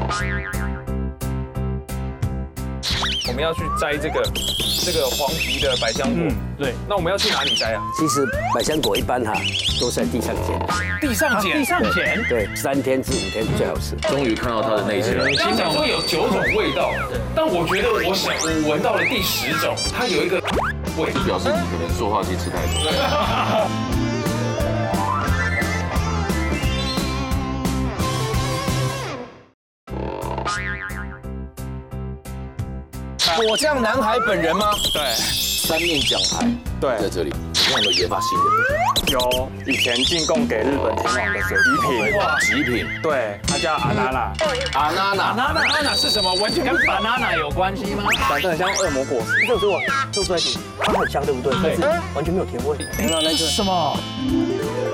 我们要去摘这个黄皮的百香果。对，那我们要去哪里摘啊？ 其实百香果一般都在地上捡。 地上捡？地上捡？ 对，3天至5天最好吃。 终于看到它的内馅了。 刚讲说有9种味道，但我觉得我闻到了第10种，它有一个味， 就表示你可能塑化剂吃太多。 果酱男孩本人吗？ 对 3面奖牌对， 在这里，怎么样的研发新的？ 有以前进贡给日本天皇的水极品， 极品， 对，它叫阿娜娜。 阿娜娜， banana 是什么？完全跟 banana 有关系吗？ 长得很像恶魔果实。 这个做出来它很香，对不对？但是完全没有甜味。 那个什么？